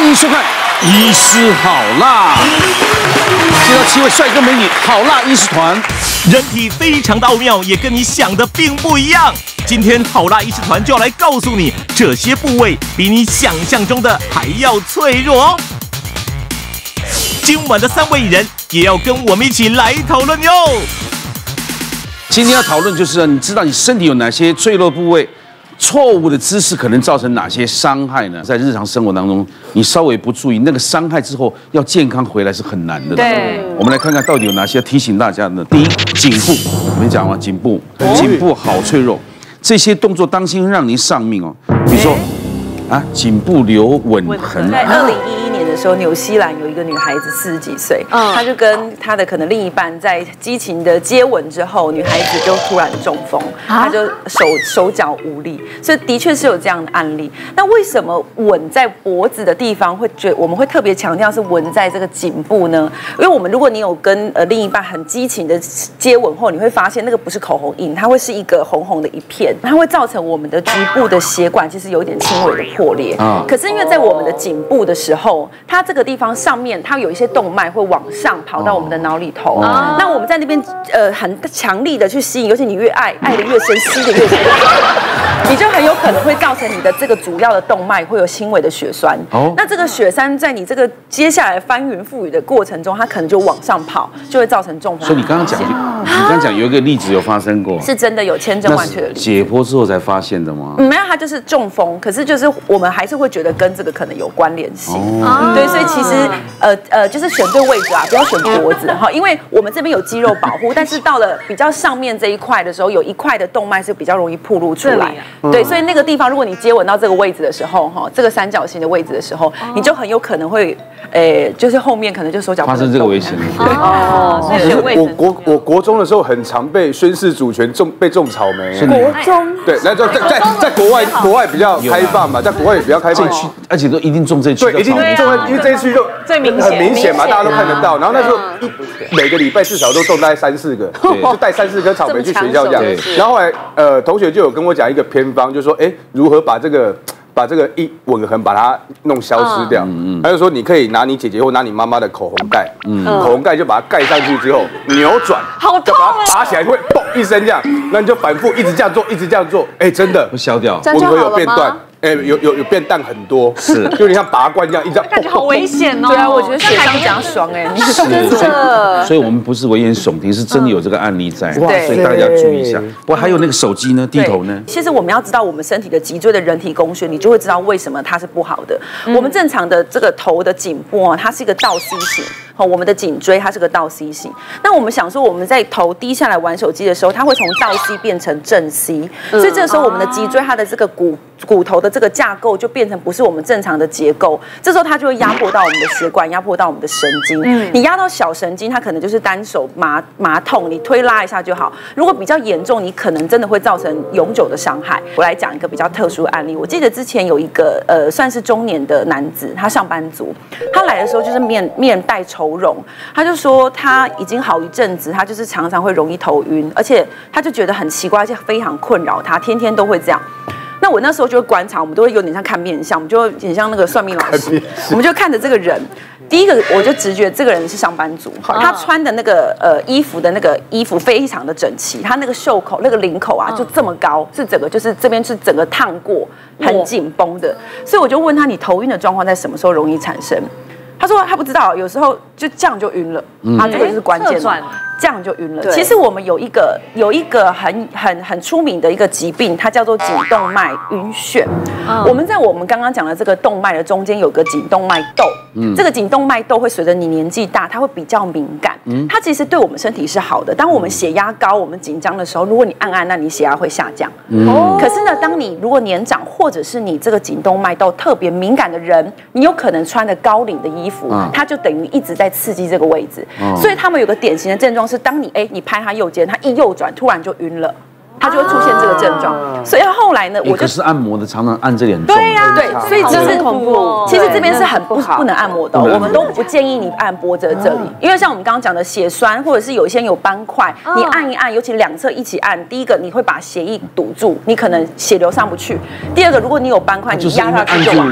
迎收看《医师好辣》，介绍7位帅哥美女好辣医师团。 人体非常的奥妙，也跟你想的并不一样。今天好辣医师团就要来告诉你，这些部位比你想象中的还要脆弱。今晚的3位艺人也要跟我们一起来讨论哟。 今天要讨论就是，你知道你身体有哪些脆弱部位？ 错误的姿势可能造成哪些伤害呢？在日常生活当中，你稍微不注意，那个伤害之后要健康回来是很难的。 对， 我们来看看到底有哪些要提醒大家的。第一，颈部，我们讲嘛，颈部好脆弱，这些动作当心让您丧命哦。比如说，颈部留吻痕。 在2011年的时候，纽西兰有一个女孩子40几岁，她就跟她的可能另一半在激情的接吻之后，女孩子就突然中风，她就手脚无力，所以的确是有这样的案例。那为什么吻在脖子的地方我们会特别强调是吻在这个颈部呢？因为如果你有跟另一半很激情的接吻后，你会发现那个不是口红印，它会是一个红红的一片，它会造成我们的局部的血管其实有点轻微的破裂。可是因为在我们的颈部的时候，它这个地方上面它有一些动脉会往上跑到我们的脑里头，那我们在那边很强力的去吸引，尤其你越爱的越深，吸的越深，你就很有可能会造成你的这个主要的动脉会有轻微的血栓。那这个血栓在你这个接下来翻云覆雨的过程中，它可能就往上跑，就会造成中风。 所以你刚刚讲有一个例子有发生过， 是真的有千真万确的例子。 解剖之后才发现的吗？ 没有，它就是中风，可是就是我们还是会觉得跟这个可能有关联性。对，所以其实就是选对位置啊，不要选脖子哈，因为我们这边有肌肉保护，但是到了比较上面这一块的时候，有一块的动脉是比较容易暴露出来。对，所以那个地方，如果你接吻到这个位置的时候，哈，这个三角形的位置的时候，你就很有可能会，就是后面可能就手脚发生这个危险。 所以选位置。 我国中的时候很常被宣示主权被种草莓。 国中对，那就在国外比较开放嘛，在国外也比较开放， 而且都一定种这区。 对，一定种，因为这一区就很明显嘛，大家都看得到。然后那时候每个礼拜至少都种大概3、4个，就带3、4颗草莓去学校这样。然后后来同学就有跟我讲一个偏方，就说如何把这个吻痕把它弄消失掉。他就说你可以拿你姐姐或拿你妈妈的口红盖，口红盖就把它盖上去之后扭转，就把它拔起来会嘣一声这样，那你就反复一直这样做，一直这样做，真的会消掉， 吻痕有变断。有变淡很多，是，就有点像拔罐这样，一直感觉好危险哦。 对啊，我觉得血伤比较爽你真的。所以我们不是危言耸听，是真的有这个案例在，所以大家注意一下。不过还有那个手机呢，低头呢。 其实我们要知道我们身体的脊椎的人体工学，你就会知道为什么它是不好的。我们正常的这个头的颈部它是一个倒 C 型。我们的颈椎它是个倒 C 型，那我们想说我们在头低下来玩手机的时候，它会从倒 C 变成正 C， 所以这个时候我们的脊椎它的这个骨头的这个架构就变成不是我们正常的结构，这时候它就会压迫到我们的血管，压迫到我们的神经。你压到小神经，它可能就是单手麻痛，你推拉一下就好。如果比较严重，你可能真的会造成永久的伤害。我来讲一个比较特殊的案例，我记得之前有一个算是中年的男子，他上班族，他来的时候就是面带愁容，他就说他已经好一阵子，他就是常常会容易头晕，而且他就觉得很奇怪，而且非常困扰他，天天都会这样。那我那时候就会观察，我们都会有点像看面相，我们就会很像那个算命老师，我们就看着这个人。第一个我就直觉这个人是上班族，他穿的那个衣服非常的整齐，他那个袖口那个领口就这么高，是整个就是这边是整个烫过，很紧绷的。所以我就问他，你头晕的状况在什么时候容易产生？他说他不知道，有时候就这样就晕了。这个就是关键。这样就晕了。其实我们有一个很出名的一个疾病，它叫做颈动脉晕眩。我们刚刚讲的这个动脉的中间有个颈动脉窦，这个颈动脉窦会随着你年纪大，它会比较敏感。它其实对我们身体是好的。当我们血压高、我们紧张的时候，如果你按，那你血压会下降。可是呢，当你如果年长，或者是你这个颈动脉窦特别敏感的人，你有可能穿的高领的衣服，它就等于一直在刺激这个位置。所以他们有个典型的症状是，当你拍他右肩，他一右转，突然就晕了。他就会出现这个症状，所以后来呢，我就可是按摩的常常按这里很重， 对呀，对，所以这是恐怖。其实这边是很不能按摩的，我们都不建议你按脖子这里，因为像我们刚刚讲的血栓，或者是有一些有斑块，你按一按，尤其两侧一起按，第一个你会把血液堵住，你可能血流上不去；第二个，如果你有斑块，你压下去就完。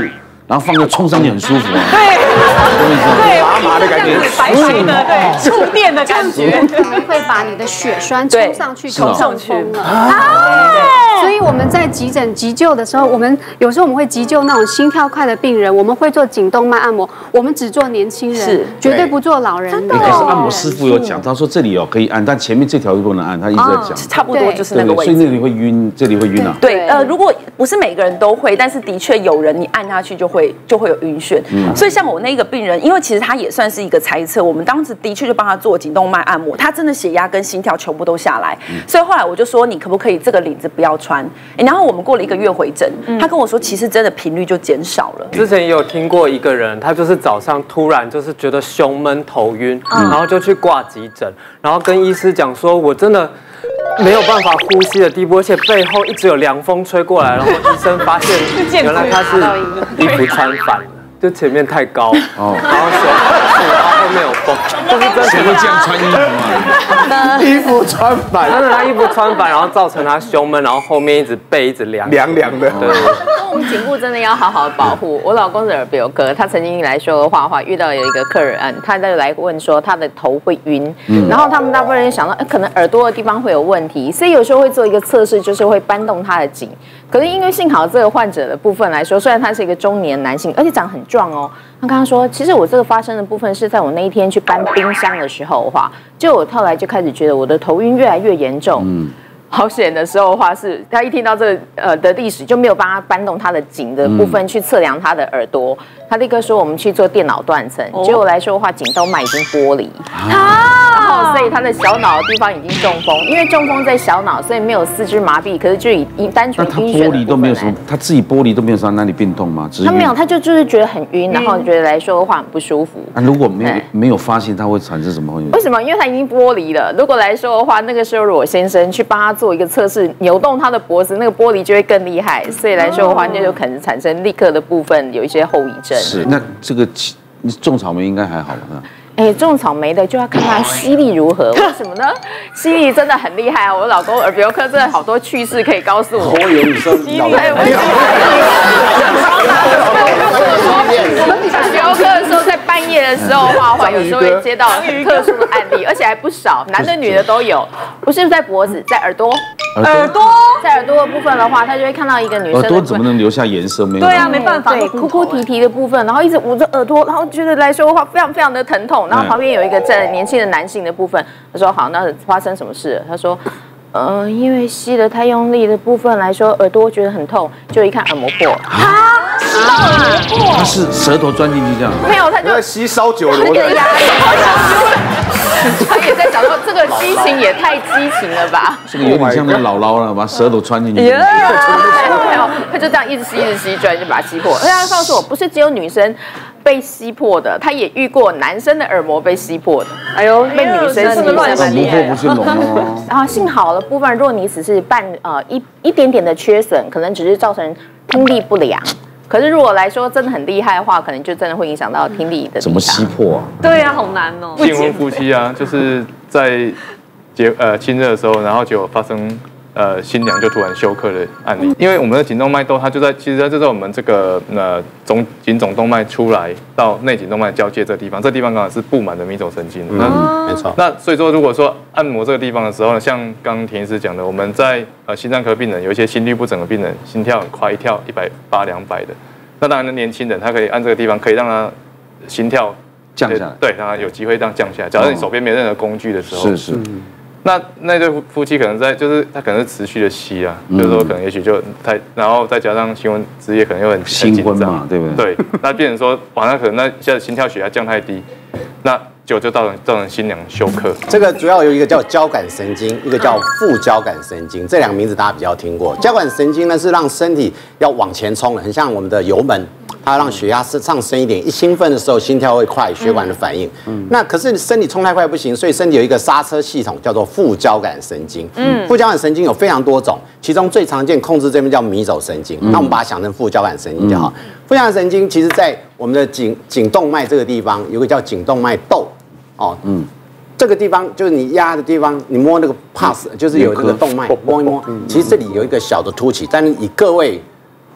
然后放个冲上去很舒服啊。 对， 麻麻的感觉， 白白的，对，触电的感觉， 会把你的血栓冲上去， 冲上去所以我们在急诊急救的时候，有时候我们会急救那种心跳快的病人，我们会做颈动脉按摩，我们只做年轻人，绝对不做老人。真的。 可是按摩师傅有讲，他说这里可以按，但前面这条又不能按，他一直在讲。 差不多就是那个位置。 所以那里会晕，这里会晕啊。 对，如果不是每个人都会，但是的确有人你按下去就会有晕眩。所以像我那个病人，因为其实他也算是一个猜测，我们当时的确就帮他做颈动脉按摩，他真的血压跟心跳全部都下来。所以后来我就说，你可不可以这个领子不要穿？然后我们过了1个月回诊，他跟我说，其实真的频率就减少了。 之前也有听过一个人，他就是早上突然就是觉得胸闷头晕，然后就去挂急诊，然后跟医师讲说，我真的没有办法呼吸的地步，而且背后一直有凉风吹过来，然后医生发现原来他是衣服穿反了。就前面太高，然后后面有风，就是真谁会这样穿衣服啊？衣服穿反， 真的他衣服穿反，然后造成他胸闷，然后后面背一直凉的。 对，我们颈部真的要好好保护。我老公是耳鼻喉科，他曾经来说画画，遇到有一个客人，他就来问说他的头会晕，然后他们大部分人想到，可能耳朵的地方会有问题，所以有时候会做一个测试，就是会搬动他的颈。可是因为幸好这个患者的部分来说，虽然他是一个中年男性，而且长很壮哦。他刚刚说，其实我这个发生的部分是在我那一天去搬冰箱的时候的话，就我后来就开始觉得我的头晕越来越严重。好险的时候的话是，他一听到这个的历史就没有帮他搬动他的颈的部分去测量他的耳朵，他立刻说我们去做电脑断层，结果来说的话颈动脉已经剥离，然后所以他的小脑的地方已经中风，因为中风在小脑，所以没有四肢麻痹，可是就以单纯晕眩的部分来。 他剥离都没有什么，他自己剥离都没有什么哪里变痛吗？ 他没有，他就是觉得很晕，然后觉得来说的话很不舒服。 如果没有发现，他会产生什么？ 为什么？因为他已经剥离了。如果来说的话，那个时候如果先生去帮他做一个测试，扭动他的脖子，那个剥离就会更厉害，所以来说的话，那就可能产生立刻的部分有一些后遗症。 是，那这个种草莓应该还好吧？ 种草莓的就要看它吸力如何，为什么呢？吸力真的很厉害啊！我老公耳鼻喉科真的好多趣事可以告诉我。 我以为你说老公。 我们耳鼻喉科的时候，在半夜的时候话，有时候会接到很特殊的案例，而且还不少，男的女的都有。不是在脖子，在耳朵。在耳朵的部分的话，他就会看到一个女生。 耳朵怎么能留下颜色？ 对啊，没办法， 对，哭哭啼啼的部分，然后一直捂着耳朵，然后觉得来说的话非常非常的疼痛。然后旁边有一个在年轻的男性的部分，他说好，那发生什么事了？他说，因为吸得太用力的部分来说，耳朵觉得很痛，就一看耳膜破。 吸到耳膜破？ 他是舌头钻进去这样？ 没有，他就吸烧酒螺的压力。他也在想说，这个激情也太激情了吧？ 这个有点像那个姥姥了，把舌头穿进去。 他就这样一直吸，居然就把它吸破。而且他告诉我，不是只有女生被吸破的，他也遇过男生的耳膜被吸破的。哎呦，被女生吸破蛮厉害的。然后幸好的部分，如果你只是一点点的缺损，可能只是造成听力不良。可是如果来说真的很厉害的话，可能就真的会影响到听力的。 怎么吸破啊？ 对啊，好难哦。 新婚夫妻啊，就是在亲热的时候，然后就发生新娘就突然休克的案例。因为我们的颈动脉窦，它就在我们这个颈总动脉出来到内颈动脉交界这个地方，这地方刚好是布满的迷走神经。 没错。 那所以说，如果说按摩这个地方的时候呢，像刚刚田医师讲的，我们在心脏科病人有一些心律不整的病人，心跳很快，一跳180、200的。那当然，年轻人他可以按这个地方，可以让他心跳降下来， 对，让他有机会这样降下来。假如你手边没任何工具的时候， 是。 那对夫妻可能他可能是持续的吸啊，就是说可能也许就然后再加上新婚之夜可能又很新婚嘛，对不对？ 对，那变成说晚上可能那一下子心跳血压降太低，那就造成新娘休克。 这个主要有一个叫交感神经，一个叫副交感神经，这两个名字大家比较听过。交感神经呢是让身体要往前冲的，很像我们的油门，它让血压上升一点，一兴奋的时候心跳会快，血管的反应。那可是身体冲太快不行，所以身体有一个刹车系统叫做副交感神经。副交感神经有非常多种，其中最常见控制这边叫迷走神经，那我们把它想成副交感神经就好。副交感神经其实在我们的颈动脉这个地方有个叫颈动脉窦。这个地方就是你压的地方，你摸那个 pulse， 就是有这个动脉摸一摸，其实这里有一个小的凸起，但是以各位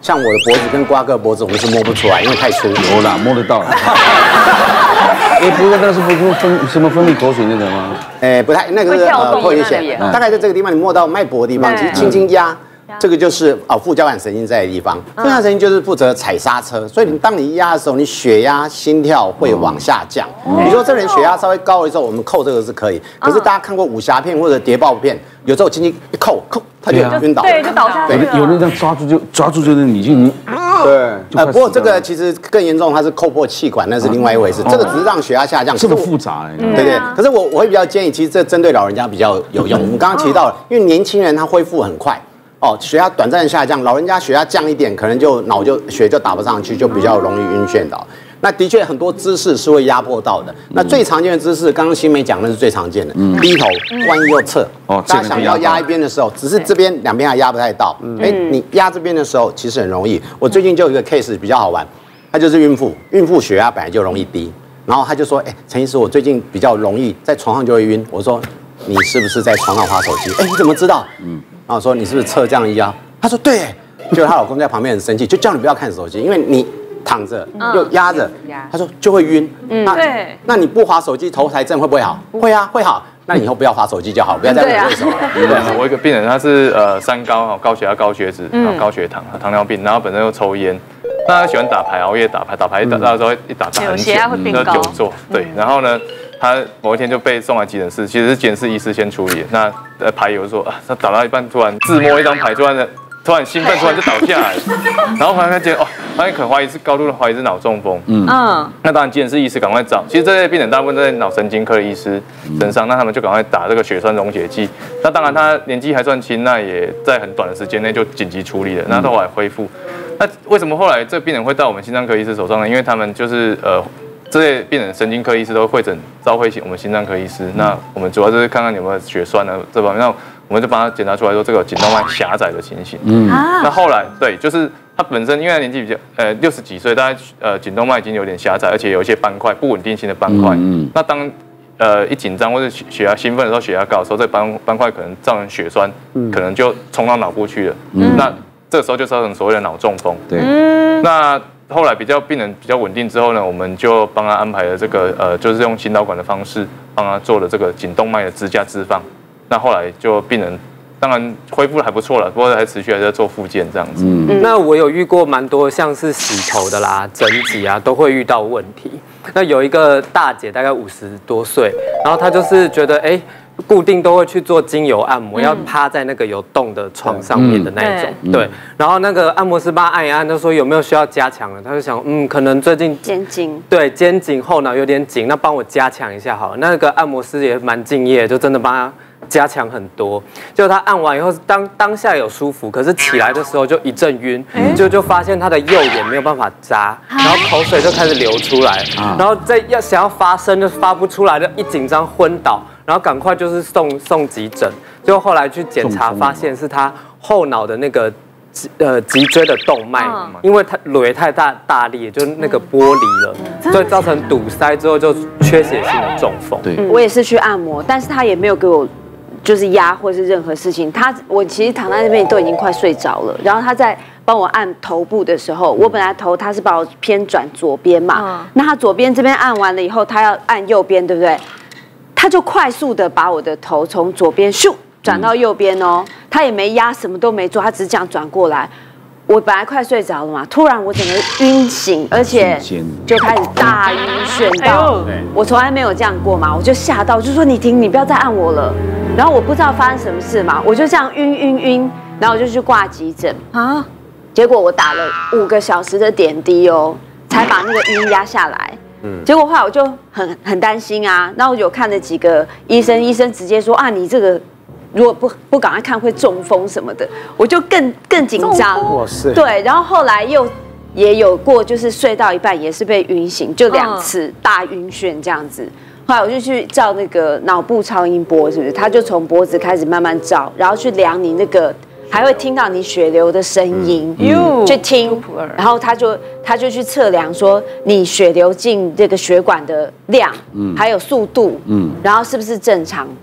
像我的脖子跟瓜哥脖子，我们是摸不出来，因为太粗。 有啦，摸得到啦。不是那个是什么分泌口水那个吗？ 不太，那个是唾液腺，大概在这个地方，你摸到脉搏的地方，其实轻轻压。这个就是副交感神经在的地方，副交感神经就是负责踩刹车，所以当你压的时候，你血压、心跳会往下降。你说这人血压稍微高的时候，我们扣这个是可以，可是大家看过武侠片或者谍报片，有时候轻轻一扣，他就晕倒， 对，就倒下去了。 有人这样抓住就是你就对，不过这个其实更严重，它是扣破气管，那是另外一回事。这个只是让血压下降， 这么复杂对对。可是我会比较建议，其实这针对老人家比较有用。我们刚刚提到了，因为年轻人他恢复很快。血压短暂下降，老人家血压降一点，可能血就打不上去，就比较容易晕眩倒。那的确很多姿势是会压迫到的。那最常见的姿势，刚刚新梅讲的是最常见的，低头，万一又侧。大家想要压一边的时候，只是这边两边还压不太到。你压这边的时候，其实很容易。我最近就有一个 case 比较好玩，她就是孕妇血压本来就容易低，然后她就说，陈医师，我最近比较容易在床上就会晕。我说，你是不是在床上滑手机？你怎么知道？然后说你是不是侧这样一压？她说对，结果她老公在旁边很生气，就叫你不要看手机，因为你躺着又压着，她说就会晕。对，那你不滑手机头才正会不会好？会啊，会好。那你以后不要滑手机就好，不要再问为什么。 我一个病人他是三高，高血压、高血脂、高血糖、糖尿病，然后本身又抽烟，那他喜欢打牌，熬夜打牌到时候一打很久，那久坐。对，然后呢？他某一天就被送来急诊室，其实是监视医师先处理。那牌友说他打到一半突然自摸一张牌，突然兴奋，突然就倒下来，然后后来他觉得发现可能怀疑是高度的怀疑是脑中风。那当然急诊室医师赶快找，其实这些病人大部分都在脑神经科的医师身上，那他们就赶快打这个血栓溶解剂。那当然他年纪还算轻，那也在很短的时间内就紧急处理了，那后来恢复。那为什么后来这个病人会到我们心脏科医师手上呢？因为他们就是这些病人神经科医师都会召会我们心脏科医师，那我们主要就是看看有没有血栓呢这方面，那我们就帮他检查出来说这个颈动脉狭窄的情形。那后来对，就是他本身因为他年纪比较60几岁，大概颈动脉已经有点狭窄，而且有一些斑块，不稳定性的斑块。那当一紧张或者血压兴奋的时候，血压高的时候，这斑块可能造成血栓，可能就冲到脑部去了。那这个时候就造成所谓的脑中风。对，那后来病人比较稳定之后呢，我们就帮他安排了这个就是用心导管的方式帮他做了这个颈动脉的支架置放。那后来就病人当然恢复的还不错了，不过还持续还在做复健这样子。 那我有遇过蛮多像是洗头的啦、整脊啊，都会遇到问题。那有一个大姐大概50多岁，然后她就是觉得固定都会去做精油按摩，要趴在那个有洞的床上面的那一种，对。然后那个按摩师帮他按一按，就说有没有需要加强的？他就想，可能最近肩颈， 对，肩颈后脑有点紧，那帮我加强一下好了。那个按摩师也蛮敬业，就真的帮他加强很多。就他按完以后，当下有舒服，可是起来的时候就一阵晕，就发现他的右眼没有办法眨，然后口水就开始流出来，然后想要发声就发不出来，就一紧张昏倒。然后赶快就是送急诊，就后来去检查，发现是他后脑的那个脊椎的动脉，因为他捋太大力，就那个剥离了，所以造成堵塞之后就缺血性的中风。 对，我也是去按摩，但是他也没有给我就是压或是任何事情，我其实躺在那边都已经快睡着了，然后他在帮我按头部的时候，我本来头他是把我偏转左边嘛，那他左边这边按完了以后，他要按右边，对不对？他就快速的把我的头从左边咻转到右边哦，他也没压，什么都没做，他只是这样转过来。我本来快睡着了嘛，突然我整个晕醒，而且就开始大晕眩到，我从来没有这样过嘛，我就吓到，就说你停，你不要再按我了。然后我不知道发生什么事嘛，我就这样晕，然后我就去挂急诊啊，结果我打了5个小时的点滴哦，才把那个晕压下来。结果后来我就很担心啊，然后有看了几个医生，医生直接说你这个如果不赶快看会中风什么的，我就更紧张。对，然后后来也有过，就是睡到一半也是被晕醒，就2次大晕眩这样子。后来我就去照那个脑部超音波，是不是？他就从脖子开始慢慢照，然后去量你那个。还会听到你血流的声音，去听，然后他就去测量说你血流进这个血管的量，还有速度，然后是不是正常的？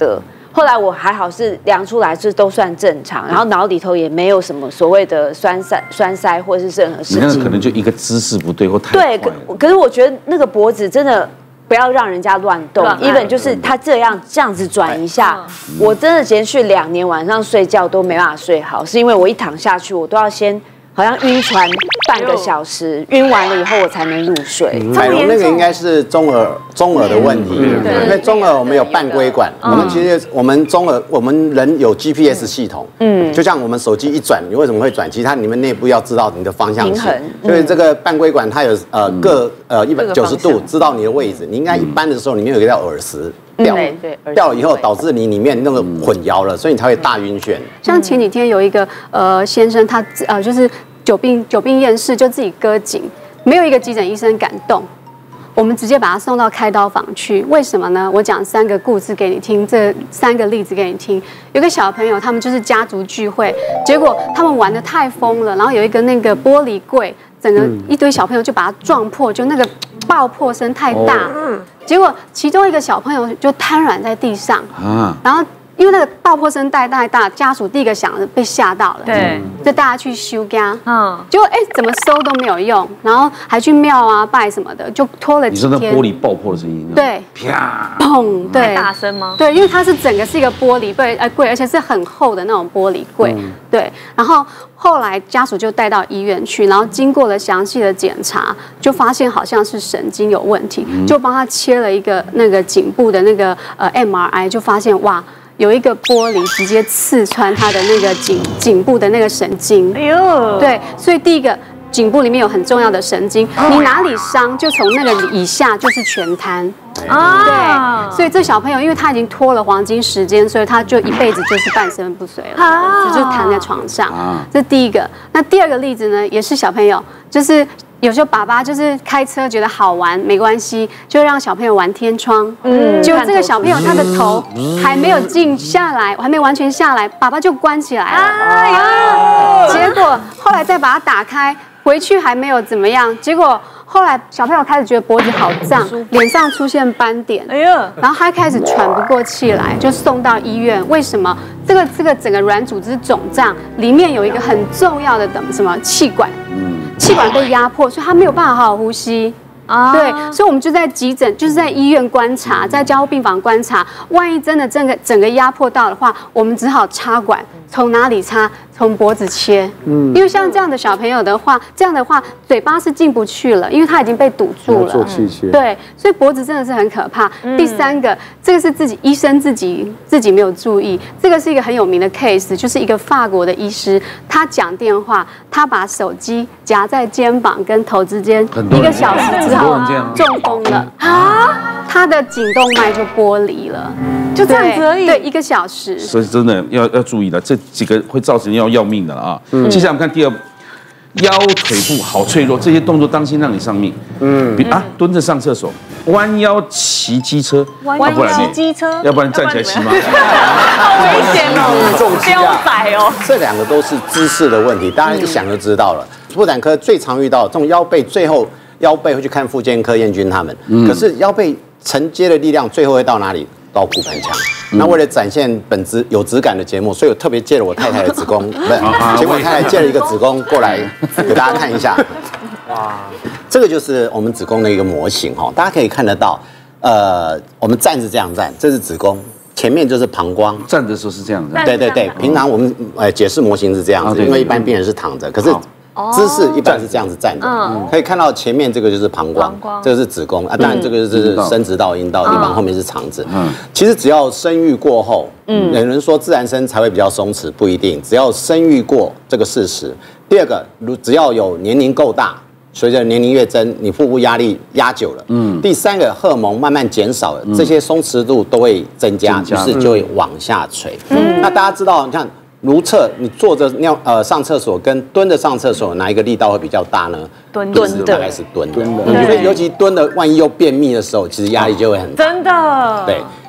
后来我还好是量出来是都算正常，然后脑里头也没有什么所谓的栓塞或是任何事情。 你那可能就一个姿势不对或太对，可是我觉得那个脖子真的不要让人家乱动，even就是他这样子转一下，我真的连续2年晚上睡觉都没办法睡好，是因为我一躺下去我都要先。好像晕船半个小时，晕完了以后我才能入睡。 海蓉那个应该是中耳的问题，因为中耳我们有半规管，我们其实我们中耳我们人有 GPS 系统，就像我们手机一转，你为什么会转？其实它里面内部要知道你的方向性，所以这个半规管它有各190度知道你的位置。你应该一般的时候里面有一个叫耳石。掉了以后，导致你里面那个混淆了，所以你才会大晕眩。 像前几天有一个先生，他就是久病厌世，就自己割颈，没有一个急诊医生敢动，我们直接把他送到开刀房去。为什么呢？我讲3个故事给你听，这3个例子给你听。有个小朋友，他们就是家族聚会，结果他们玩得太疯了，然后有一个那个玻璃柜，整个一堆小朋友就把它撞破，就那个爆破声太大。结果其中一个小朋友就瘫软在地上，然后因为那个爆破声太大，家属第一个想被吓到了，对，就大家去收家，结果怎么收都没有用，然后还去庙啊拜什么的，就拖了几天。 你说那玻璃爆破的声音？ 对， 啪， 砰，对， 太大声吗？ 对，因为它是整个是一个玻璃柜，而且是很厚的那种玻璃柜，对，然后。后来家属就带到医院去，然后经过了详细的检查，就发现好像是神经有问题，就帮他切了一个那个颈部的那个MRI， 就发现哇，有一个玻璃直接刺穿他的那个颈部的那个神经。哎呦，对，所以第一个颈部里面有很重要的神经，你哪里伤就从那个以下就是全瘫。对，所以这小朋友因为他已经拖了黄金时间，所以他就一辈子就是半身不遂了，就躺在床上。这第一个。那第2个例子呢，也是小朋友，就是有时候爸爸就是开车觉得好玩，没关系，就让小朋友玩天窗。结果这个小朋友他的头还没有静下来，还没完全下来，爸爸就关起来了。结果后来再把它打开，回去还没有怎么样，结果。后来小朋友开始觉得脖子好胀，脸上出现斑点，然后他开始喘不过气来，就送到医院。为什么？这个整个软组织肿胀，里面有一个很重要的什么气管，气管被压迫，所以他没有办法好好呼吸。对，所以我们就在急诊，就是在医院观察，在加护病房观察。万一真的整个压迫到的话，我们只好插管，从哪里插？从脖子切。因为像这样的小朋友的话，这样的话嘴巴是进不去了，因为他已经被堵住了。 做气切。 对，所以脖子真的是很可怕。第3个，这个是医生自己没有注意，这个是一个很有名的 case， 就是一个法国的医师，他讲电话，他把手机夹在肩膀跟头之间，1个小时之后中风了他的颈动脉就剥离了， 就这样子而已。 对，1个小时。 所以真的要注意了，这几个会造成要命的了啊。接下来我们看第2，腰腿部好脆弱，这些动作当心让你丧命。蹲着上厕所，弯腰骑机车， 弯腰骑机车， 要不然站起来骑马。 好危险哦，彪仔哦。 这2个都是姿势的问题，大家一想就知道了。妇产科最常遇到这种腰背，最后腰背会去看复健科燕君他们，可是腰背承接的力量最后会到哪里？到骨盆腔。那为了展现有质感的节目，所以我特别借了我太太的子宫，不是，结果我太太借了一个子宫过来给大家看一下。哇，这个就是我们子宫的一个模型哈，大家可以看得到。我们站是这样站，这是子宫，前面就是膀胱。 站的时候是这样子。 对，平常我们解释模型是这样子，因为一般病人是躺着，可是。姿势一般是这样子站着，可以看到前面这个就是膀胱，这个是子宫啊，当然这个就是生殖道、阴道的地方，后面是肠子。其实只要生育过后，有人说自然生才会比较松弛，不一定，只要生育过这个事实。第2个，只要有年龄够大，随着年龄越增，你腹部压力压久了，第3个，荷尔蒙慢慢减少了，这些松弛度都会增加，于是就会往下垂。那大家知道，你看。如厕，你坐着上厕所跟蹲着上厕所，哪一个力道会比较大呢？ 蹲的， 大概是蹲的。所以尤其蹲的，万一又便秘的时候，其实压力就会很大。 真的。 对，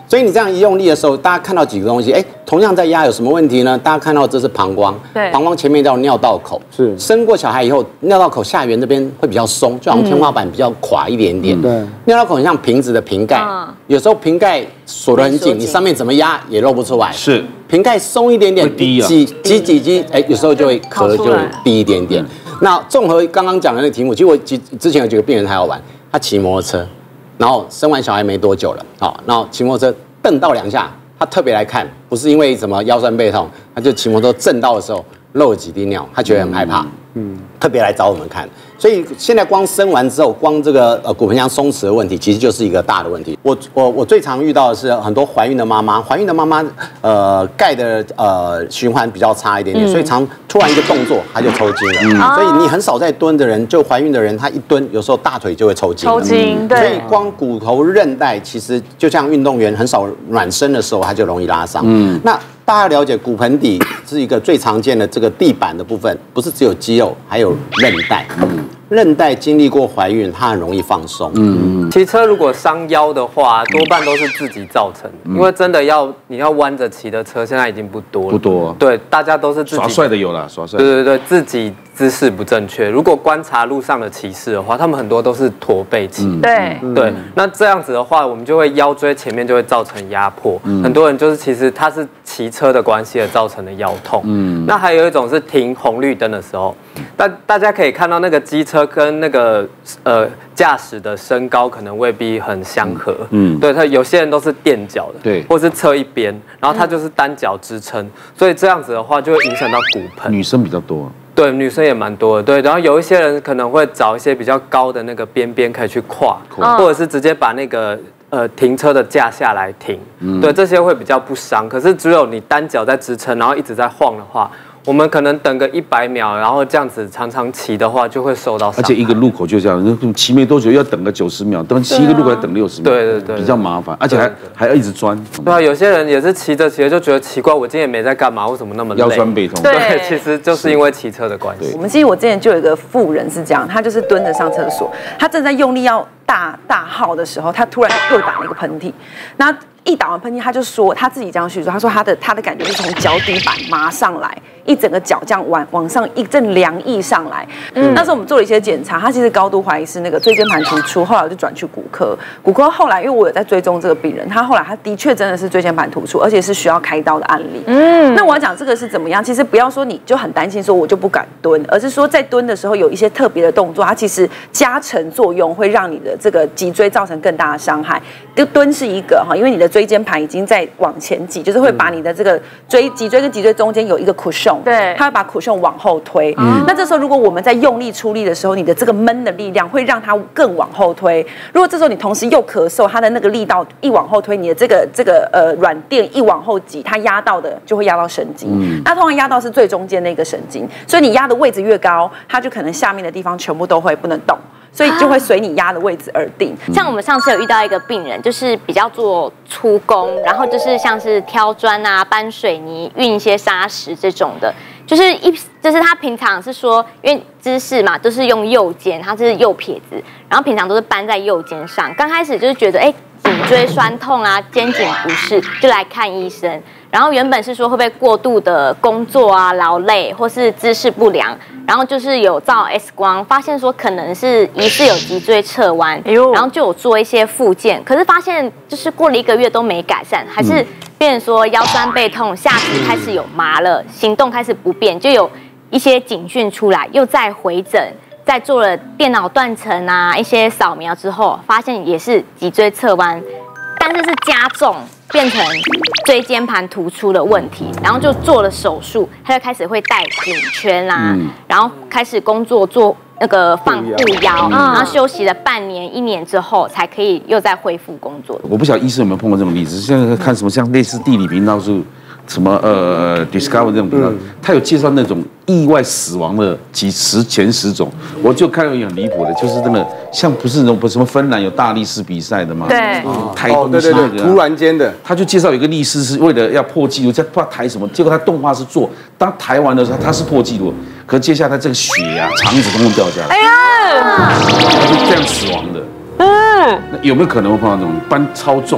所以你这样一用力的时候，大家看到几个东西，同样在压有什么问题呢？大家看到这是膀胱， 对， 膀胱前面叫尿道口， 是生过小孩以后，尿道口下缘那边会比较松，就好像天花板比较垮一点点。对，尿道口很像瓶子的瓶盖，有时候瓶盖锁得很紧，你上面怎么压也漏不出来。 是， 瓶盖松一点点，挤，有时候就会壳就会低一点点。那综合刚刚讲的那个题目，其实我之前有几个病人还好玩，他骑摩托车。然后生完小孩没多久了，然后骑摩托车蹬到2下，他特别来看，不是因为什么腰酸背痛，他就骑摩托车震到的时候漏了几滴尿，他觉得很害怕，特别来找我们看。所以现在光生完之后，光这个骨盆腔松弛的问题，其实就是一个大的问题。我最常遇到的是很多怀孕的妈妈，钙的循环比较差一点点，所以突然一个动作她就抽筋了。所以你很少在蹲的人，就怀孕的人，她一蹲，有时候大腿就会抽筋。 抽筋，对。 所以光骨头韧带，其实就像运动员很少暖身的时候，他就容易拉伤。那大家了解骨盆底是一个最常见的这个地板的部分，不是只有肌肉，还有韧带。韧带经历过怀孕，它很容易放松。 骑车如果伤腰的话，多半都是自己造成的，因为真的你要弯着骑的车，现在已经不多了。 不多。 对，大家都是自己耍帅的有了，耍帅。 对，自己姿势不正确。如果观察路上的骑士的话，他们很多都是驼背骑。对，那这样子的话，我们就会腰椎前面就会造成压迫。很多人就是其实他是骑车的关系而造成的腰痛。那还有一种是停红绿灯的时候，大家可以看到那个机车跟那个驾驶的身高可能未必很相合。对，他有些人都是垫脚的，对，或是侧一边，然后他就是单脚支撑，所以这样子的话就会影响到骨盆。 女生比较多。 对，女生也蛮多的。对，然后有一些人可能会找一些比较高的那个边可以去跨，或者是直接把那个停车的架下来停。对，这些会比较不伤。可是只有你单脚在支撑，然后一直在晃的话，我们可能等个100秒，然后这样子常常骑的话，就会受到伤害。 而且一个路口就这样，骑没多久要等个90秒，骑一个路口要等60秒，对，比较麻烦，而且还要一直钻。 对啊，有些人也是骑着就觉得奇怪，我今天也没在干嘛，为什么那么累？ 腰酸背痛。 对，其实就是因为骑车的关系。 我之前就有一个妇人是这样，她就是蹲着上厕所，她正在用力要大号的时候，她突然又打了一个喷嚏，那一打完喷嚏，他就说他自己这样叙述，他说他的感觉是从脚底板麻上来，一整个脚这样往上一阵凉意上来。那时候我们做了一些检查，他其实高度怀疑是那个椎间盘突出，后来我就转去骨科。骨科后来因为我有在追踪这个病人，他后来他的确真的是椎间盘突出，而且是需要开刀的案例。那我要讲这个是怎么样？其实不要说你就很担心说我就不敢蹲，而是说在蹲的时候有一些特别的动作，它其实加成作用会让你的这个脊椎造成更大的伤害。就蹲是一个哈，因为你的椎间盘已经在往前挤，就是会把你的这个脊椎跟脊椎中间有一个 cushion， 对，它会把 cushion 往后推。那这时候如果我们在用力出力的时候，你的这个闷的力量会让它更往后推。如果这时候你同时又咳嗽，它的那个力道一往后推，你的这个软垫一往后挤，它压到的就会压到神经。那通常压到是最中间那个神经，所以你压的位置越高，它就可能下面的地方全部都会不能动。所以就会随你压的位置而定。 像我们上次有遇到一个病人，就是比较做粗工，然后就是像是挑砖啊、搬水泥、运一些砂石这种的，就是他平常是说，因为姿势嘛，都是用右肩，他是右撇子，然后平常都是搬在右肩上。刚开始就是觉得颈椎酸痛啊、肩颈不适，就来看医生。然后原本是说会不会过度的工作啊、劳累，或是姿势不良，然后就是有照 X 光，发现说可能是疑似有脊椎侧弯，然后就有做一些复健，可是发现就是过了1个月都没改善，还是变成说腰酸背痛，下肢开始有麻了，行动开始不便，就有一些警讯出来，又再回诊。在做了电脑断层啊一些扫描之后，发现也是脊椎侧弯，但是加重变成椎间盘突出的问题，然后就做了手术，他就开始会戴颈圈啊，然后开始工作做那个放护腰，然后休息了半年1年之后，才可以又再恢复工作。 我不晓得医生有没有碰过这种例子，现在看什么像类似地理频道是。什么Discover 这种频道，他有介绍那种意外死亡的前10种，我就看到一个很离谱的，就是那个像不是那种什么芬兰有大力士比赛的吗？ 对， 抬东西那个， 突然间的， 他就介绍有一个力士是为了要破纪录，在不知道抬什么，结果他动画是做，当抬完的时候他是破纪录，可是接下来他这个血啊肠子通通掉下来，哎呀，他是这样死亡的。那有没有可能会碰到这种搬超重的？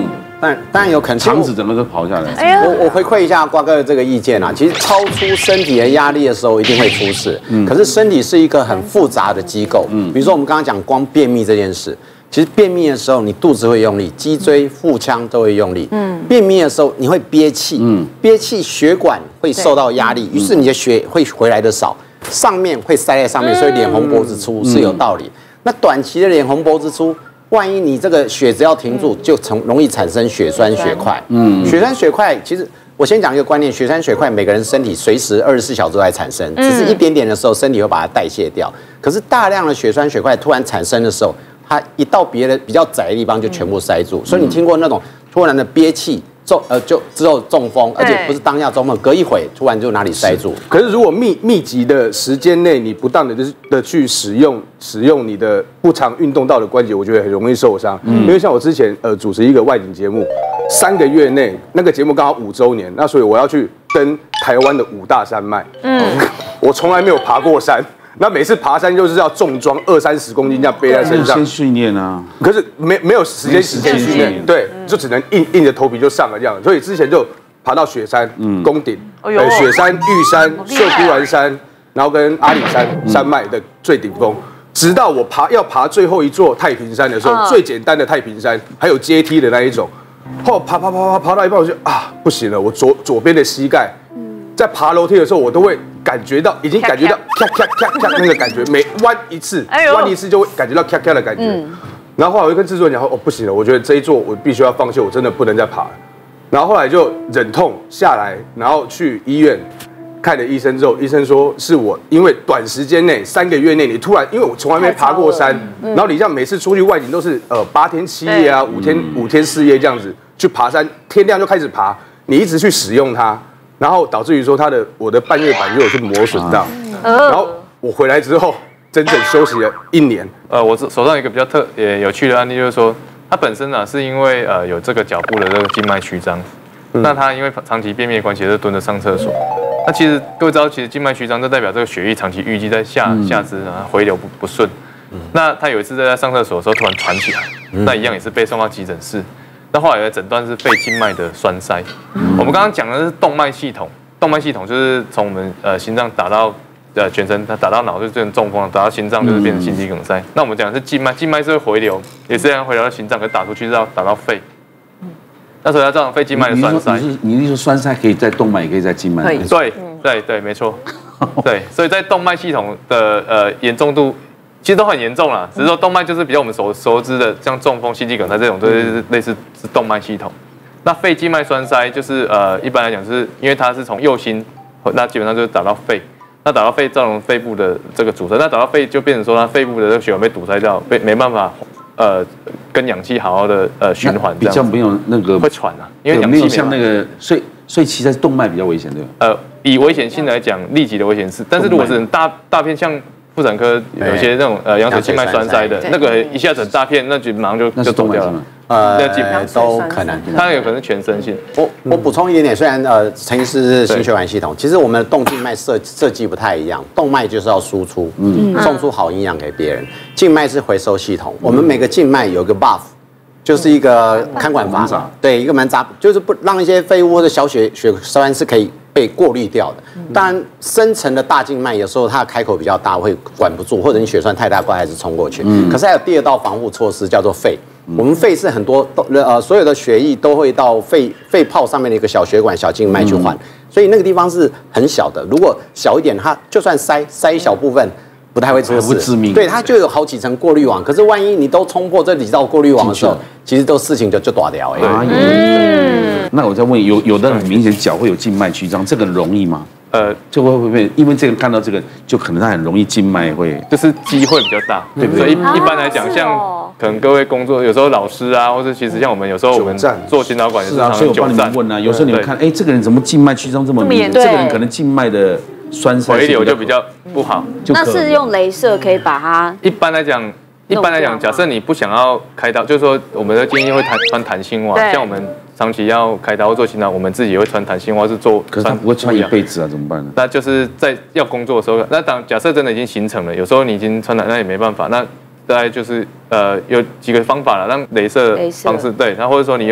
当然有可能， 肠子整个都跑下来。 我回馈一下瓜哥的这个意见啊，其实超出身体的压力的时候一定会出事。可是身体是一个很复杂的机构，比如说我们刚刚讲光便秘这件事，其实便秘的时候你肚子会用力，脊椎、腹腔都会用力。便秘的时候你会憋气，憋气血管会受到压力，于是你的血会回来的少，上面会塞在上面，所以脸红脖子粗是有道理。那短期的脸红脖子粗，万一你这个血只要停住，就容易产生血栓血块。血栓血块其实我先讲一个观念，血栓血块每个人身体随时24小时都在产生，只是一点点的时候身体会把它代谢掉。可是大量的血栓血块突然产生的时候，它一到别的比较窄的地方就全部塞住。所以你听过那种突然的憋气？就之后中风，而且不是当下中风，隔一会突然就哪里塞住。 可是如果密集的时间内，你不当的去使用你的不常运动到的关节，我觉得很容易受伤。因为像我之前主持一个外景节目，3个月内那个节目刚好5周年，那所以我要去登台湾的5大山脉。我从来没有爬过山。那每次爬山就是要重装20-30公斤这样背在身上， 先训练啊。 可是没有时间训练，对，就只能硬着头皮就上了这样。所以之前就爬到雪山、宫顶、雪山、玉山、秀姑峦山，然后跟阿里山山脉的最顶峰，直到我要爬最后一座太平山的时候，最简单的太平山，还有阶梯的那一种，后爬到一半我就不行了，我左边的膝盖。在爬楼梯的时候，我都会已经感觉到咔咔咔咔那个感觉，每弯一次就会感觉到咔咔的感觉。然后后来我就跟制作人讲不行了，我觉得这一座我必须要放弃，我真的不能再爬了。然后后来就忍痛下来，然后去医院看了医生之后，医生说是我因为短时间内3个月内你突然，因为我从来没爬过山，然后你这样每次出去外景都是8天7夜啊，5天4夜这样子去爬山，天亮就开始爬，你一直去使用它。然后导致于说我的半月板就有去磨损到，然后我回来之后整整休息了1年。 我手上有一个比较有趣的案例，就是说他本身是因为有这个脚部的这个静脉曲张，那他因为长期便秘的关系是蹲着上厕所。那其实各位知道，其实静脉曲张这代表这个血液长期淤积在下肢啊，回流不顺。那他有一次在上厕所的时候突然喘起来，那一样也是被送到急诊室。那后来的诊断是肺静脉的栓塞。我们刚刚讲的是动脉系统，动脉系统就是从我们心脏打到全身，它打到脑就是变成中风，打到心脏就是变成心肌梗塞。那我们讲的是静脉，静脉是会回流，也是这样回流到心脏，可打出去是要打到肺。那所以要造成肺静脉的栓塞。 你是说栓塞可以在动脉，也可以在静脉？ 对，没错。对，所以在动脉系统的严重度。其实都很严重啦，只是说动脉就是比较我们熟知的，像中风、心肌梗塞这种，都是类似是动脉系统。那肺静脉栓塞就是一般来讲是因为它是从右心，那基本上就是打到肺，那打到肺造成肺部的这个阻塞，那打到肺就变成说它肺部的这个血管被堵塞掉，没办法跟氧气好好的循环， 比较没有那个会喘啊，因为氧气没有像那个所以其实动脉比较危险对吧？ 以危险性来讲，立即的危险是，但是如果是大片像。妇产科有些那种羊水静脉栓塞的那个一下子很大片，那就马上就走掉了。 都可能， 它有可能是全身性。 我补充一点点，虽然陈医师是心血管系统，其实我们的动静脉设计不太一样。动脉就是要输出，送出好营养给别人；静脉是回收系统。我们每个静脉有个 buff， 就是一个看管阀，对，一个门闸，就是不让一些废物或者小血栓是可以被过滤掉的。当然，深层的大静脉有时候它的开口比较大，会管不住，或者你血栓太大，还是冲过去。可是还有第2道防护措施，叫做肺。我们肺是很多所有的血液都会到肺泡上面的一个小血管、小静脉去换，所以那个地方是很小的。如果小一点，它就算塞一小部分，不太会出事， 不致命。 对，它就有好几层过滤网。可是万一你都冲破这几道过滤网的时候，其实事情就大掉。 那我再问，有的很明显脚会有静脉曲张，这个容易吗？就会不会因为这个看到这个，就可能它很容易静脉会， 就是机会比较大，对不对？所以一般来讲，像可能各位工作有时候老师啊，或者其实像我们有时候我们做心导管也是常所以我帮你们问啊，有时候你们看，这个人怎么静脉曲张这么明显？这个人可能静脉的栓塞回流就比较不好。 那是用雷射可以把它？ 一般来讲，假设你不想要开刀，就是说我们的建议会穿弹性袜，像我们长期要开刀或做心导，我们自己也会穿弹性袜，是做。 可是他不会穿一辈子啊，怎么办呢？ 那就是在要工作的时候，那假设真的已经形成了，有时候你已经穿了，那也没办法。那大概就是有几个方法了，让雷射方式对，然后或者说你用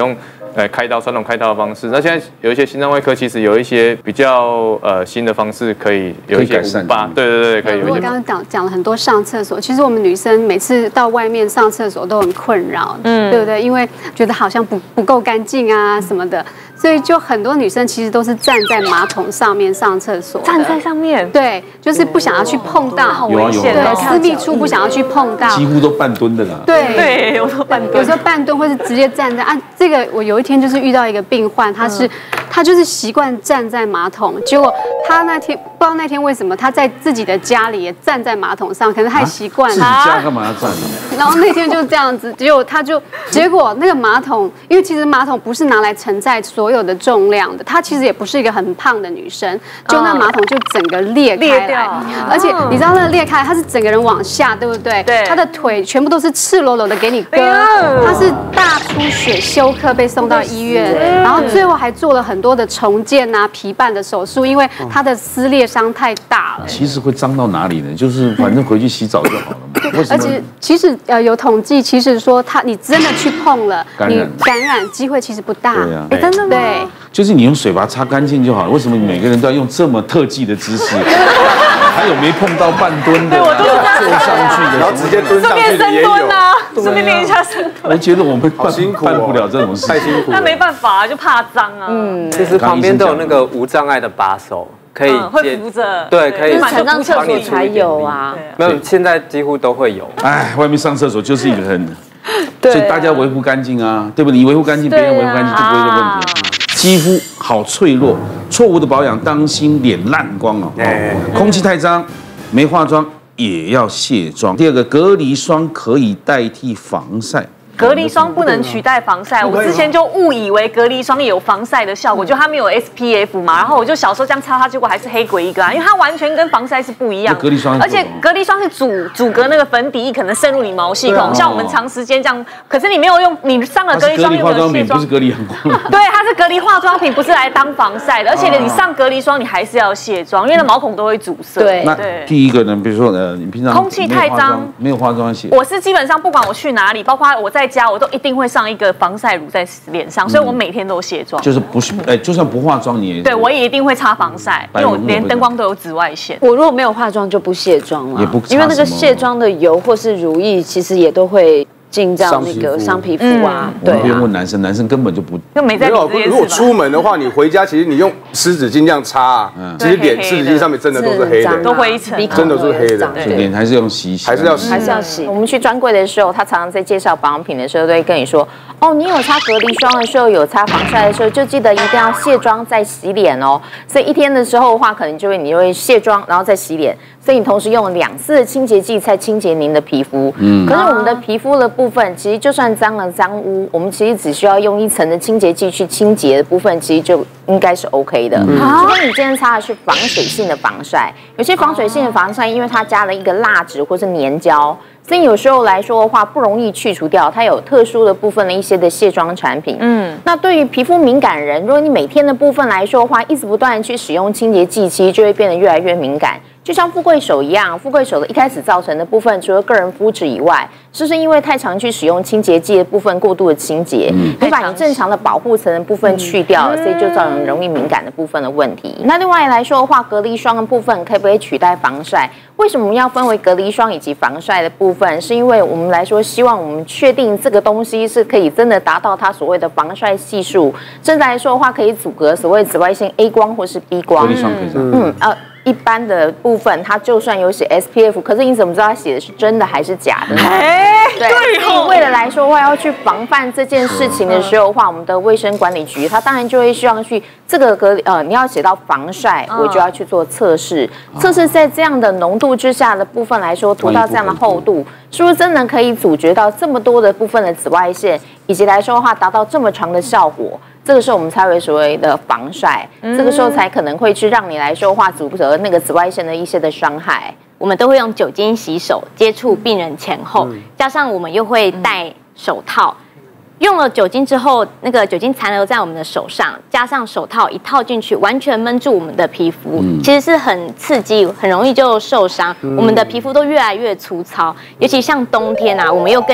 开刀传统开刀的方式。那现在有一些心脏外科其实有一些比较新的方式，可以有一些5八，对，可以有一些。 我刚刚讲了很多上厕所，其实我们女生每次到外面上厕所都很困扰，对不对？因为觉得好像不够干净啊什么的，所以就很多女生其实都是站在马桶上面上厕所， 站在上面， 对，就是不想要去碰到， 好危险， 对，私密处不想要去碰到， 几乎都半蹲的啦。 对， 有时候半蹲， 有时候半蹲或是直接站在这个我有一天就是遇到一个病患，他就是习惯站在马桶，结果他那天不知道那天为什么他在自己的家里也站在马桶上，可能太习惯了。 自己家干嘛要站？ 然后那天就这样子，结果那个马桶，因为其实马桶不是拿来承载所有的重量的，她其实也不是一个很胖的女生，就那马桶就整个裂开来，而且你知道那个裂开，她是整个人往下，对不对？对，她的腿全部都是赤裸裸的给你割，她是大出血休克被送到医院，然后最后还做了很多的重建啊、皮瓣的手术，因为她的撕裂伤太大了。 其实会脏到哪里呢？就是反正回去洗澡就好了嘛。 而且其实有统计，其实说你真的去碰了，你感染机会其实不大。 对啊， 真的对， 就是你用水把它擦干净就好了。为什么每个人都要用这么特技的姿势？还有没碰到半蹲的，坐上去的， 然后直接蹲上去的也有， 顺便练一下深蹲。 我觉得我们办不了这种事， 太辛苦了。 那没办法，就怕脏啊。 其实旁边都有那个无障碍的把手。可以会扶着， 对，可以残障厕所才有啊。 没有，现在几乎都会有。 哎，外面上厕所就是一个很，所以大家维护干净啊，对不对？你维护干净，别人维护干净就不会有问题。肌肤好脆弱，错误的保养，当心脸烂光哦。空气太脏，没化妆也要卸妆。第二个，隔离霜可以代替防晒。 隔离霜不能取代防晒，我之前就误以为隔离霜有防晒的效果，就它没有 SPF 嘛，然后我就小时候这样擦它，结果还是黑鬼一个啊，因为它完全跟防晒是不一样。 隔离霜， 而且隔离霜是阻隔那个粉底液可能渗入你毛细孔，像我们长时间这样，可是你没有用，你上了隔离霜又没有卸妆， 不是隔离阳光。 对，它是隔离化妆品，不是来当防晒的，而且你上隔离霜你还是要卸妆，因为那毛孔都会阻塞。 对， 那第一个呢，比如说你平常空气太脏， 没有化妆卸。 我是基本上不管我去哪里，包括我在家，我都一定会上一个防晒乳在脸上，所以我每天都卸妆。 就是不是就算不化妆你也对我也一定会擦防晒，因为我连灯光都有紫外线。 我如果没有化妆就不卸妆了， 也不因为那个卸妆的油或是乳液，其实也都会进到那个伤皮肤啊。对， 不用问男生，男生根本就不没在。 如果出门的话，你回家其实你用湿纸巾这样擦，其实脸湿纸巾上面真的都是黑的， 都灰尘， 真的是黑的。 脸还是用洗， 还是要洗。 我们去专柜的时候，他常常在介绍保养品的时候，都会跟你说，哦，你有擦隔离霜的时候，有擦防晒的时候，就记得一定要卸妆再洗脸哦。所以一天的时候的话，可能你就会卸妆，然后再洗脸。所以你同时用2次的清洁剂才清洁您的皮肤。可是我们的皮肤的部分，其实就算脏了脏污，我们其实只需要用1层的清洁剂去清洁的部分，其实就应该是 OK 的。除非你今天擦的是防水性的防晒，有些防水性的防晒，因为它加了一个蜡质或是粘胶。所以有时候来说的话，不容易去除掉，它有特殊的部分的一些的卸妆产品。那对于皮肤敏感人，如果你每天的部分来说的话，一直不断去使用清洁剂，其实就会变得越来越敏感。就像富贵手一样，富贵手的一开始造成的部分，除了个人肤质以外，就是因为太常去使用清洁剂的部分过度的清洁，你把你正常的保护层的部分去掉了，所以就造成容易敏感的部分的问题。那另外来说的话，隔离霜的部分可不可以取代防晒？为什么我们要分为隔离霜以及防晒的部分？是因为我们来说，希望我们确定这个东西是可以真的达到它所谓的防晒系数，甚至来说的话，可以阻隔所谓紫外线 A 光或是 B 光。 隔离霜可以这样。 一般的部分，它就算有写 SPF， 可是你怎么知道它写的是真的还是假的呢？对，所以为了来说的话，要去防范这件事情的时候的话，我们的卫生管理局它当然就会希望去这个你要写到防晒，我就要去做测试。测试在这样的浓度之下的部分来说，涂到这样的厚度，是不是真的可以阻绝到这么多的部分的紫外线，以及来说的话达到这么长的效果？这个时候我们才会所谓的防晒，这个时候才可能会去让你来说的话阻隔那个紫外线的一些的伤害。 我们都会用酒精洗手，接触病人前后，加上我们又会戴手套。用了酒精之后，那个酒精残留在我们的手上，加上手套一套进去，完全闷住我们的皮肤，其实是很刺激，很容易就受伤。我们的皮肤都越来越粗糙，尤其像冬天啊，我们又更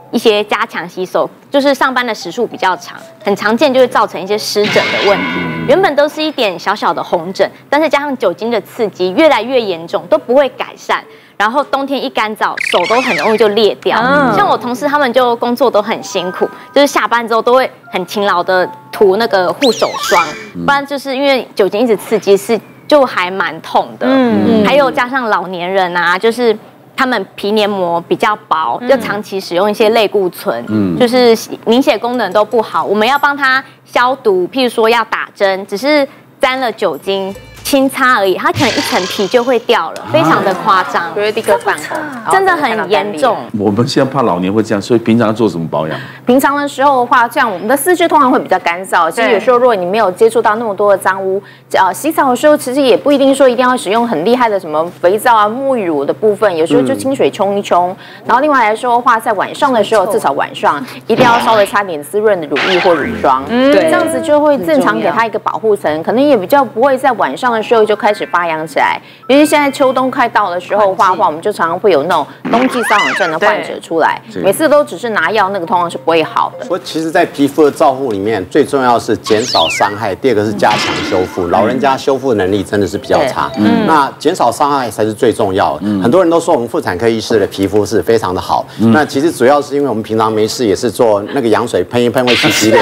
一些加强洗手，就是上班的时数比较长，很常见就会造成一些湿疹的问题。原本都是一点小小的红疹，但是加上酒精的刺激，越来越严重，都不会改善。然后冬天一干燥，手都很容易就裂掉。像我同事他们就工作都很辛苦，就是下班之后都会很勤劳的涂那个护手霜，不然就是因为酒精一直刺激就还蛮痛的。还有加上老年人啊，就是他们皮黏膜比较薄，又长期使用一些类固醇，就是凝血功能都不好。我们要帮他消毒，譬如说要打针，只是沾了酒精轻擦而已，它可能一层皮就会掉了，非常的夸张， 就会立刻泛红， 真的很严重。 我们现在怕老年会这样，所以平常要做什么保养？ 平常的时候的话，像我们的四肢通常会比较干燥，其实有时候如果你没有接触到那么多的脏污，洗澡的时候其实也不一定说一定要使用很厉害的什么肥皂啊、沐浴乳的部分，有时候就清水冲一冲。然后另外来说的话，在晚上的时候，至少晚上一定要稍微擦点滋润的乳液或乳霜，对，这样子就会正常给它一个保护层，可能也比较不会在晚上的时候就开始发痒起来。尤其现在秋冬快到的时候的话，我们就常常会有那种冬季瘙痒症的患者出来，每次都只是拿药，那个通常是不会好的。 我其实，在皮肤的照护里面，最重要是减少伤害，第二个是加强修复。老人家修复能力真的是比较差，那减少伤害才是最重要的。很多人都说我们妇产科医师的皮肤是非常的好，那其实主要是因为我们平常没事也是做那个羊水喷一喷会洗洗脸。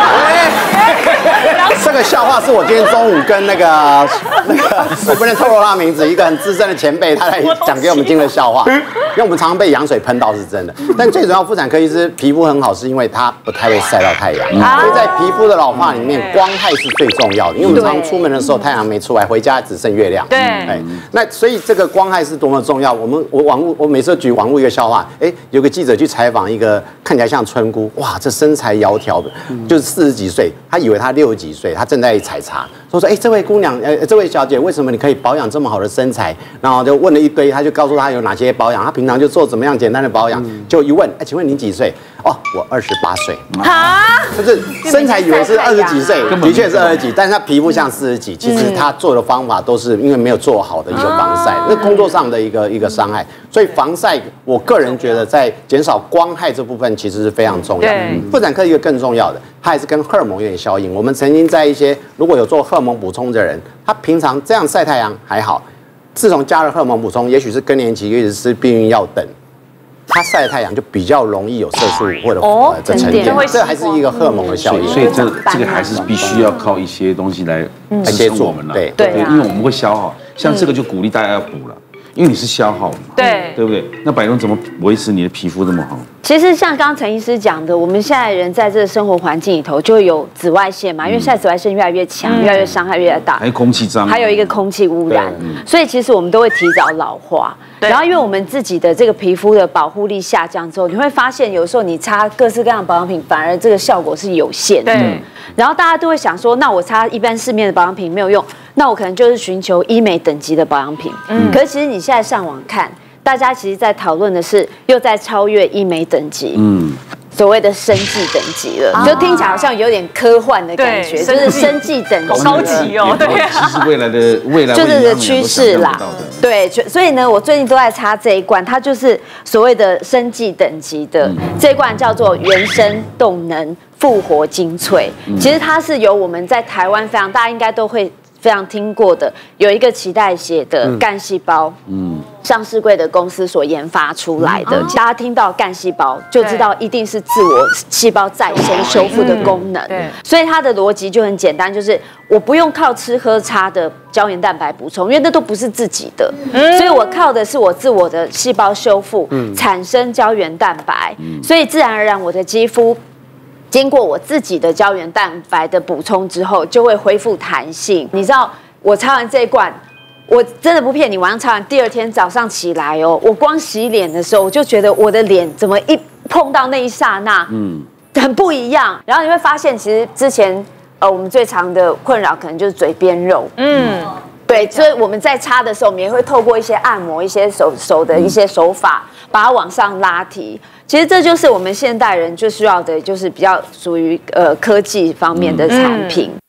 这个笑话是我今天中午跟那个我不能透露他名字，一个很资深的前辈，他来讲给我们听的笑话。因为我们常常被羊水喷到是真的，但最主要妇产科医师皮肤很好，是因为他不太会晒到太阳，所以在皮肤的老化里面，光害是最重要的。因为我们常常出门的时候太阳没出来，回家只剩月亮。 对， 那所以这个光害是多么重要。我每次举网络一个笑话，有个记者去采访一个看起来像村姑，哇，这身材窈窕的，就是40几岁，他以为他60几岁，他正在采茶，说这位姑娘，这位小姐，为什么你可以保养这么好的身材？然后就问了一堆，他就告诉他有哪些保养，他平常就做怎么样简单的保养，就一问，请问您几岁？哦，我28岁。就是身材以为是20几岁，的确是20几，但是他皮肤像40几，其实他做的方法都是因为没有做好的一个防晒，那工作上的一个伤害。所以防晒，我个人觉得在减少光害这部分其实是非常重要的。妇产科一个更重要的，它还是跟荷尔蒙有点效应。我们曾经在一些如果有做荷尔蒙补充的人，他平常这样晒太阳还好，自从加了荷尔蒙补充，也许是更年期，也许是避孕药等。它晒太阳就比较容易有色素或者的沉淀，这还是一个荷尔蒙的效应。 所以这个还是必须要靠一些东西来协助我们了。对，因为我们会消耗，像这个就鼓励大家要补了，因为你是消耗嘛，对不对？那百荣怎么维持你的皮肤这么好？ 其实像刚刚陈医师讲的，我们现在人在这个生活环境里头就会有紫外线嘛，因为现在紫外线越来越强，越来越伤害越来越大， 还有空气脏， 还有一个空气污染，所以其实我们都会提早老化。然后因为我们自己的这个皮肤的保护力下降之后，你会发现有时候你擦各式各样的保养品，反而这个效果是有限的。然后大家都会想说，那我擦一般市面的保养品没有用，那我可能就是寻求医美等级的保养品。可是其实你现在上网看，大家其实在讨论的是又在超越医美等级。所谓的生技等级了，就听起来好像有点科幻的感觉，就是生技等级， 好高级哦，对啊， 其实未来就是趋势啦，对，所以呢，我最近都在擦这一罐，它就是所谓的生技等级的这一罐，叫做原生动能复活精粹。其实它是由我们在台湾非常大家应该都会非常听过的，有一个脐带血的干细胞，上市柜的公司所研发出来的。大家听到干细胞就知道一定是自我细胞再生修复的功能，所以它的逻辑就很简单，就是我不用靠吃喝擦的胶原蛋白补充，因为那都不是自己的，所以我靠的是我自我的细胞修复，产生胶原蛋白，所以自然而然我的肌肤经过我自己的胶原蛋白的补充之后，就会恢复弹性。你知道，我擦完这一罐，我真的不骗你，晚上擦完，第二天早上起来哦，我光洗脸的时候，我就觉得我的脸怎么一碰到那一刹那，很不一样。然后你会发现，其实之前我们最常的困扰可能就是嘴边肉，对，所以我们在擦的时候，我们也会透过一些按摩、一些手的一些手法，把它往上拉提。其实这就是我们现代人最需要的，就是比较属于科技方面的产品。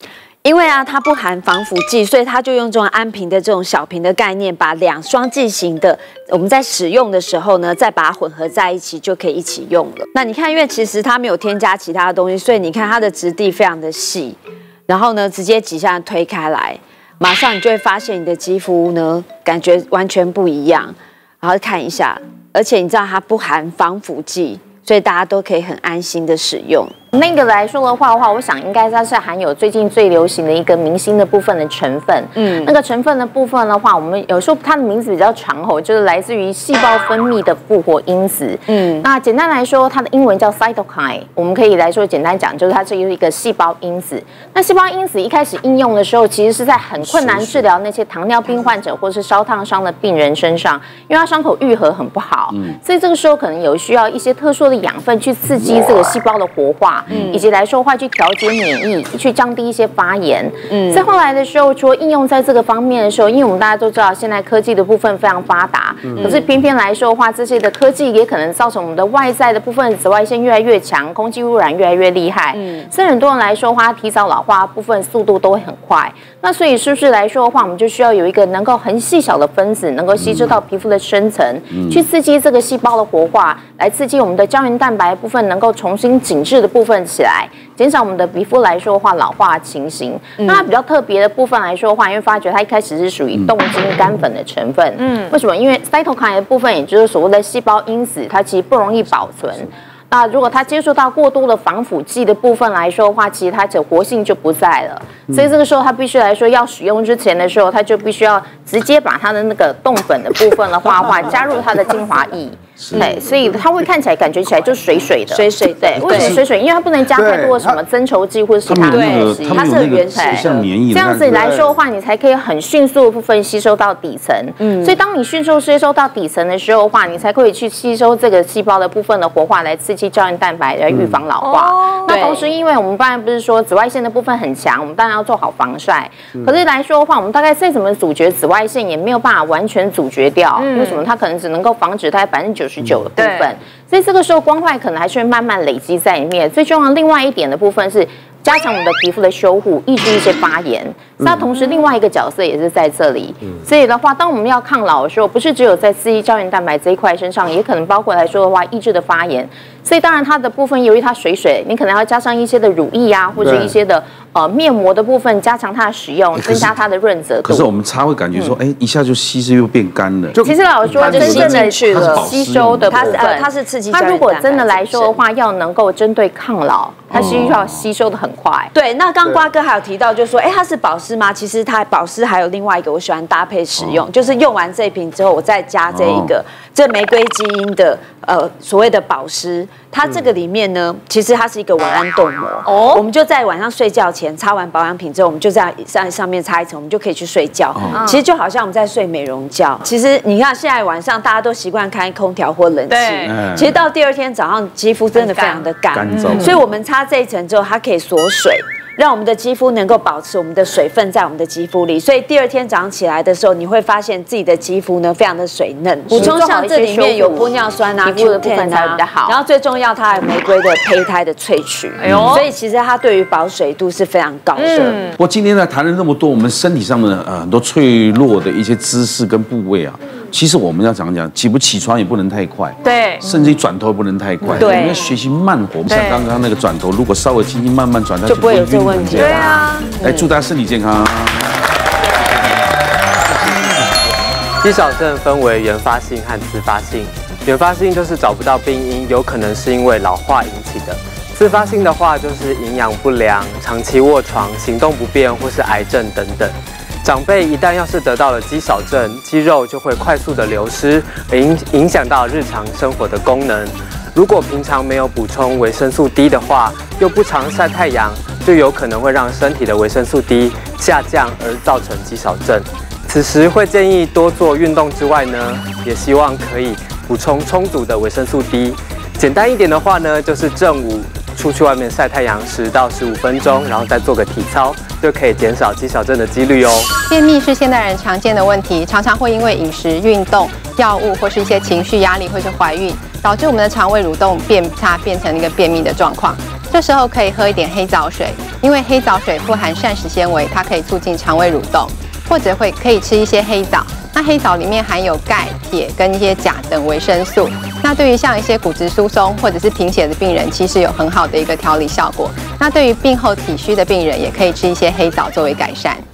因为啊，它不含防腐剂，所以它就用这种安瓶的这种小瓶的概念，把2双剂型的，我们在使用的时候呢，再把它混合在一起，就可以一起用了。那你看，因为其实它没有添加其他的东西，所以你看它的质地非常的细，然后呢，直接几下推开来，马上你就会发现你的肌肤呢，感觉完全不一样。然后看一下，而且你知道它不含防腐剂，所以大家都可以很安心的使用。 那个来说的话，我想应该它是含有最近最流行的一个明星的部分的成分。那个成分的部分的话，我们有时候它的名字比较长吼，就是来自于细胞分泌的复活因子。那简单来说，它的英文叫 cytokine， 我们可以来说简单讲，就是它是一个细胞因子。那细胞因子一开始应用的时候，其实是在很困难治疗那些糖尿病患者或是烧烫伤的病人身上，因为它伤口愈合很不好，所以这个时候可能有需要一些特殊的养分去刺激这个细胞的活化。以及来说话去调节免疫，去降低一些发炎。在后来的时候，除了应用在这个方面的时候，因为我们大家都知道，现在科技的部分非常发达，可是偏偏来说的话，这些的科技也可能造成我们的外在的部分紫外线越来越强，空气污染越来越厉害。所以很多人来说的话，提早老化部分速度都会很快。那所以是不是来说的话，我们就需要有一个能够很细小的分子，能够吸收到皮肤的深层，去刺激这个细胞的活化，来刺激我们的胶原蛋白部分能够重新紧致的部分起来，减少我们的皮肤来说的话老化情形。那它比较特别的部分来说的话，因为发觉它一开始是属于冻精干粉的成分。为什么？因为 cytokine 的部分，也就是所谓的细胞因子，它其实不容易保存。那如果它接触到过多的防腐剂的部分来说的话，其实它的活性就不在了。所以这个时候它必须来说要使用之前的时候，它就必须要直接把它的那个冻粉的部分的话加入它的精华液。对，所以它会看起来感觉起来就水水的，水水对。为什么水水？因为它不能加太多的什么增稠剂或者其他的东西，它是很原始像棉液这样子来说的话，你才可以很迅速的部分吸收到底层。所以当你迅速吸收到底层的时候的话，你才可以去吸收这个细胞的部分的活化，来刺激胶原蛋白来预防老化。那同时，因为我们当然不是说紫外线的部分很强，我们当然要做好防晒。可是来说的话，我们大概再怎么阻绝紫外线，也没有办法完全阻绝掉。为什么？它可能只能够防止它99%的部分。所以这个时候光坏可能还是会慢慢累积在里面。最重要的另外一点的部分是加强我们的皮肤的修护，抑制一些发炎。那同时另外一个角色也是在这里。所以的话，当我们要抗老的时候，不是只有在刺激胶原蛋白这一块身上，也可能包括来说的话，抑制的发炎。所以当然它的部分，由于它水水，你可能要加上一些的乳液啊，或者一些的面膜的部分，加强它的使用，增加它的润泽度。 可是我们擦会感觉说，一下就稀释又变干了。 其实老实说，真正的吸收的部分， 它是刺激胶原蛋白。 它如果真的来说的话，要能够针对抗老，它需要吸收的很快。 对，那刚刚瓜哥还有提到，就是说，它是保湿吗？其实它保湿还有另外一个，我喜欢搭配使用，就是用完这一瓶之后，我再加这一个这玫瑰基因的所谓的保湿。它这个里面呢，其实它是一个晚安冻膜。我们就在晚上睡觉前擦完保养品之后，我们就在上面擦一层，我们就可以去睡觉。其实就好像我们在睡美容觉。其实你看，现在晚上大家都习惯开空调或冷气，其实到第二天早上肌肤真的非常的干，所以我们擦这一层之后，它可以锁水。让我们的肌肤能够保持我们的水分在我们的肌肤里，所以第二天早上起来的时候，你会发现自己的肌肤呢非常的水嫩。补充像这里面有玻尿酸啊、Q10 啊，然后最重要它还有玫瑰的胚胎的萃取，所以其实它对于保水度是非常高的。 不过今天呢谈了那么多我们身体上的很多脆弱的一些姿势跟部位啊。其实我们要讲起不起床也不能太快， 对， 甚至于转头也不能太快， 对， 我们要学习慢活。像刚刚那个转头，如果稍微轻轻慢慢转，它就不会有这个问题。 对啊， 来祝大家身体健康。 肌少症分为原发性和自发性，原发性就是找不到病因，有可能是因为老化引起的；自发性的话就是营养不良、长期卧床、行动不便或是癌症等等。长辈一旦要是得到了肌少症，肌肉就会快速的流失，而影响到日常生活的功能。如果平常没有补充维生素 D 的话，又不常晒太阳，就有可能会让身体的维生素 D 下降，而造成肌少症。此时会建议多做运动之外呢，也希望可以补充充足的维生素 D。简单一点的话呢，就是正午出去外面晒太阳10到15分钟，然后再做个体操，就可以减少肌少症的几率哦。 便秘是现代人常见的问题，常常会因为饮食、运动、药物或是一些情绪压力，或是怀孕，导致我们的肠胃蠕动变差，变成一个便秘的状况。这时候可以喝一点黑枣水， 因为黑枣水富含膳食纤维，它可以促进肠胃蠕动，或者可以吃一些黑枣。那黑枣里面含有钙、铁跟一些钾等维生素。那对于像一些骨质疏松或者是贫血的病人，其实有很好的一个调理效果。那对于病后体虚的病人，也可以吃一些黑枣作为改善。